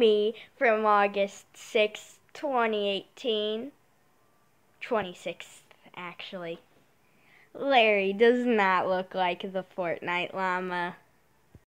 me from August 6th, 2018. 26th, actually. Larry does not look like the Fortnite llama.